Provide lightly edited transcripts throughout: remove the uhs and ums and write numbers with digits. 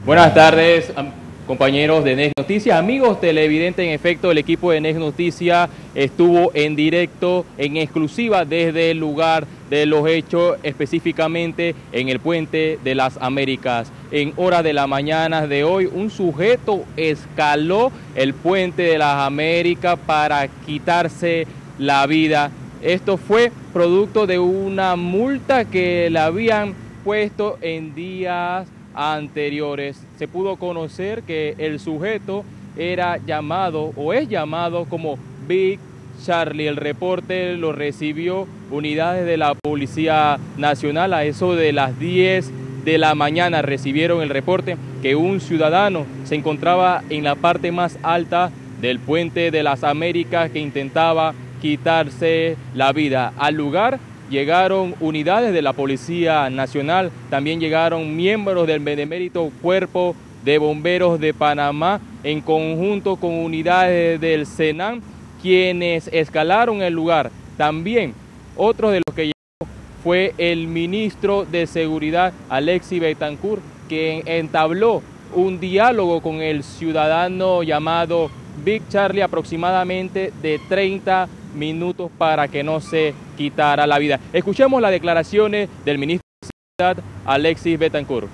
Buenas tardes, compañeros de NEXT Noticias, amigos televidentes. En efecto, el equipo de NEXT Noticias estuvo en directo, en exclusiva desde el lugar de los hechos, específicamente en el Puente de las Américas. En horas de la mañana de hoy, un sujeto escaló el Puente de las Américas para quitarse la vida. Esto fue producto de una multa que le habían puesto en días anteriores. Se pudo conocer que el sujeto era llamado o es llamado como Big Charlie. El reporte lo recibió unidades de la Policía Nacional a eso de las 10 de la mañana. Recibieron el reporte que un ciudadano se encontraba en la parte más alta del Puente de las Américas que intentaba quitarse la vida. Al lugar llegaron unidades de la Policía Nacional, también llegaron miembros del benemérito Cuerpo de Bomberos de Panamá, en conjunto con unidades del SENAM, quienes escalaron el lugar. También otro de los que llegó fue el ministro de Seguridad, Alexis Betancur, quien entabló un diálogo con el ciudadano llamado Big Charlie, aproximadamente de 30 minutos para que no se quitara la vida. Escuchemos las declaraciones del ministro de Seguridad, Alexis Betancur.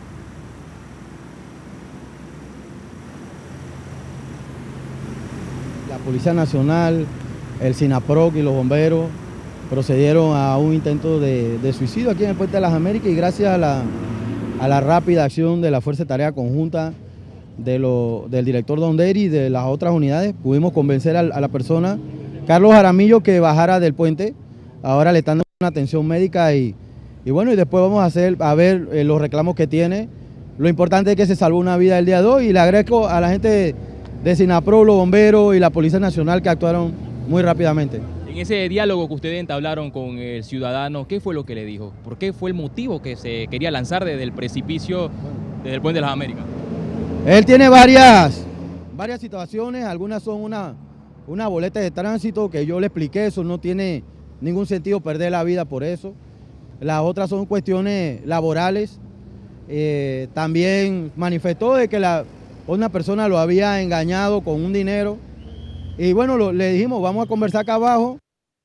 La Policía Nacional, el SINAPROC y los bomberos procedieron a un intento de suicidio aquí en el Puente de las Américas, y gracias a la rápida acción de la Fuerza de Tarea Conjunta del director Donderi y de las otras unidades, pudimos convencer a la persona, Carlos Jaramillo, que bajara del puente. Ahora le están dando una atención médica y bueno, y después vamos a ver los reclamos que tiene. Lo importante es que se salvó una vida el día de hoy, y le agradezco a la gente de SINAPRO, los bomberos y la Policía Nacional que actuaron muy rápidamente. En ese diálogo que ustedes entablaron con el ciudadano, ¿qué fue lo que le dijo? ¿Por qué fue el motivo que se quería lanzar desde el precipicio, desde el Puente de las Américas? Él tiene varias situaciones, algunas son una boleta de tránsito que yo le expliqué, eso no tiene ningún sentido perder la vida por eso. Las otras son cuestiones laborales. También manifestó de que una persona lo había engañado con un dinero, y bueno, le dijimos, vamos a conversar acá abajo.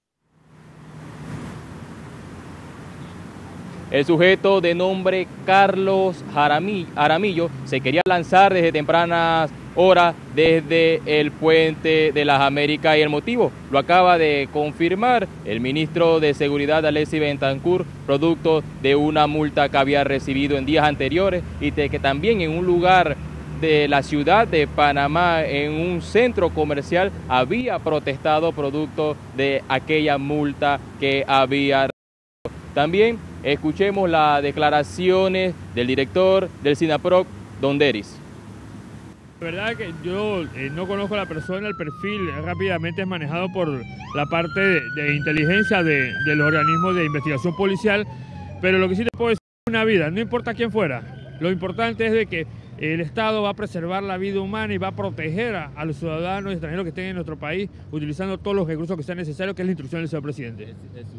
El sujeto de nombre Carlos Jaramillo se quería lanzar desde tempranas horas desde el Puente de las Américas, y el motivo lo acaba de confirmar el ministro de Seguridad, Alexis Betancur, producto de una multa que había recibido en días anteriores, y de que también en un lugar de la ciudad de Panamá, en un centro comercial, había protestado producto de aquella multa que había. También escuchemos las declaraciones del director del SINAPROC, Donderis. La verdad que yo no conozco a la persona, el perfil rápidamente es manejado por la parte de inteligencia de los organismos de investigación policial, pero lo que sí te puedo decir es una vida, no importa quién fuera. Lo importante es de que el Estado va a preservar la vida humana y va a proteger a los ciudadanos extranjeros que estén en nuestro país, utilizando todos los recursos que sean necesarios, que es la instrucción del señor presidente.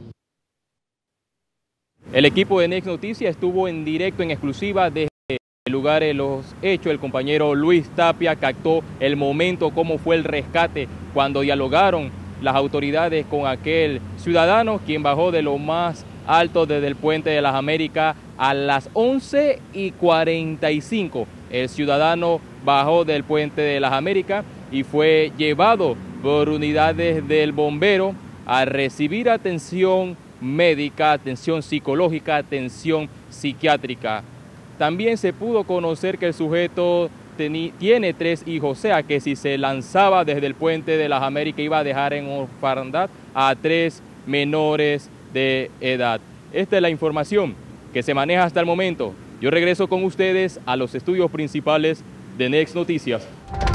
El equipo de NEXT Noticias estuvo en directo, en exclusiva, desde el lugar de los hechos. El compañero Luis Tapia captó el momento, cómo fue el rescate, cuando dialogaron las autoridades con aquel ciudadano, quien bajó de lo más alto desde el Puente de las Américas a las 11:45. El ciudadano bajó del Puente de las Américas y fue llevado por unidades del bombero a recibir atención médica, atención psicológica, atención psiquiátrica. También se pudo conocer que el sujeto tiene 3 hijos, o sea que si se lanzaba desde el Puente de las Américas iba a dejar en orfandad a 3 menores de edad. Esta es la información que se maneja hasta el momento. Yo regreso con ustedes a los estudios principales de NEXT Noticias.